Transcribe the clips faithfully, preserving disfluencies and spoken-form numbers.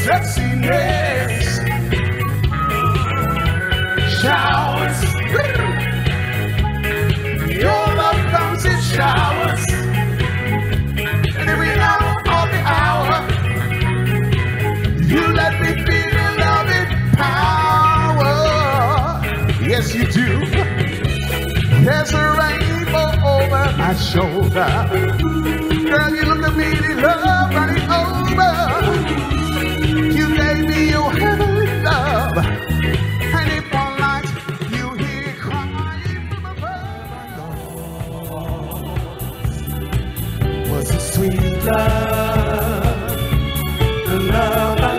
Let's see next. Showers. Your love comes in showers. And every hour of the hour, you let me feel your loving power. Yes, you do. There's a rainbow over my shoulder. Girl, you look at me, the love running over. You gave me your heavenly love. And if all night you hear crying from above, was a sweet love, the love I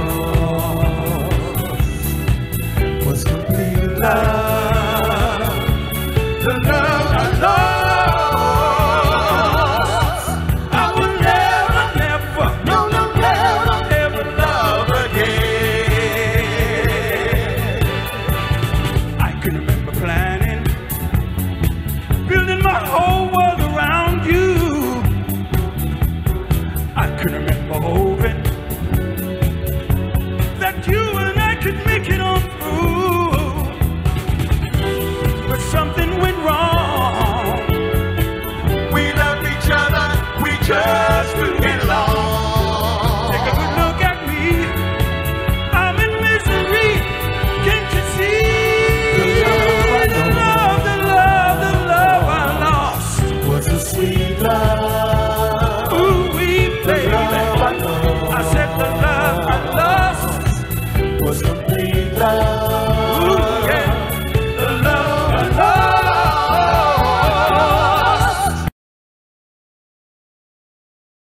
lost, was complete love, the love I lost. Just to get along. Take a good look at me. I'm in misery. Can't you see? The love, the love, the love I lost was a sweet love. Ooh, we baby. I said the love I lost was complete love.